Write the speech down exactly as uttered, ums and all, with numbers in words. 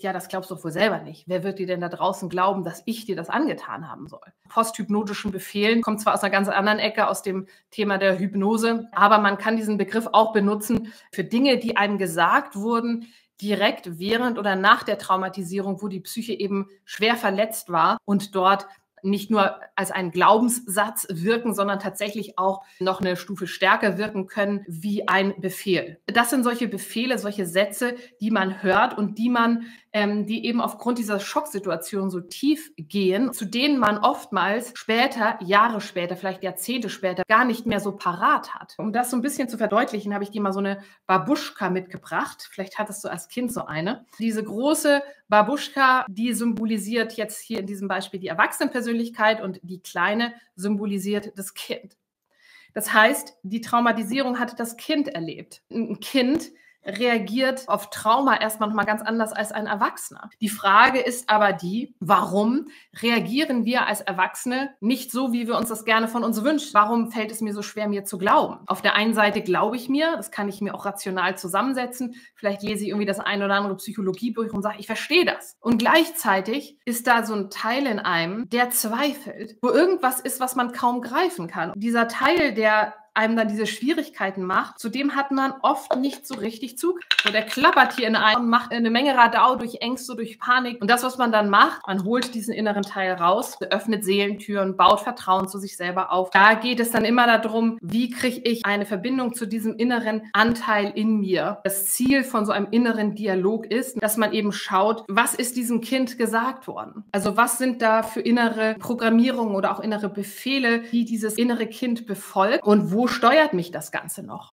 ja, das glaubst du doch wohl selber nicht. Wer wird dir denn da draußen glauben, dass ich dir das angetan haben soll? Posthypnotischen Befehlen kommt zwar aus einer ganz anderen Ecke, aus dem Thema der Hypnose, aber man kann diesen Begriff auch benutzen für Dinge, die einem gesagt wurden, direkt während oder nach der Traumatisierung, wo die Psyche eben schwer verletzt war und dort nicht nur als ein Glaubenssatz wirken, sondern tatsächlich auch noch eine Stufe stärker wirken können wie ein Befehl. Das sind solche Befehle, solche Sätze, die man hört und die man, ähm, die eben aufgrund dieser Schocksituation so tief gehen, zu denen man oftmals später, Jahre später, vielleicht Jahrzehnte später, gar nicht mehr so parat hat. Um das so ein bisschen zu verdeutlichen, habe ich dir mal so eine Babuschka mitgebracht. Vielleicht hattest du als Kind so eine. Diese große Babuschka, die symbolisiert jetzt hier in diesem Beispiel die Erwachsenenpersönlichkeit und die kleine symbolisiert das Kind. Das heißt, die Traumatisierung hat das Kind erlebt. Ein Kind reagiert auf Trauma erstmal noch mal ganz anders als ein Erwachsener. Die Frage ist aber die, warum reagieren wir als Erwachsene nicht so, wie wir uns das gerne von uns wünschen? Warum fällt es mir so schwer, mir zu glauben? Auf der einen Seite glaube ich mir, das kann ich mir auch rational zusammensetzen, vielleicht lese ich irgendwie das ein oder andere Psychologiebuch und sage, ich verstehe das. Und gleichzeitig ist da so ein Teil in einem, der zweifelt, wo irgendwas ist, was man kaum greifen kann. Und dieser Teil, der einem dann diese Schwierigkeiten macht, zu dem hat man oft nicht so richtig Zug. So, der klappert hier in einem und macht eine Menge Radau durch Ängste, durch Panik. Und das, was man dann macht, man holt diesen inneren Teil raus, öffnet Seelentüren, baut Vertrauen zu sich selber auf. Da geht es dann immer darum, wie kriege ich eine Verbindung zu diesem inneren Anteil in mir. Das Ziel von so einem inneren Dialog ist, dass man eben schaut, was ist diesem Kind gesagt worden? Also was sind da für innere Programmierungen oder auch innere Befehle, die dieses innere Kind befolgt und wo steuert mich das Ganze noch?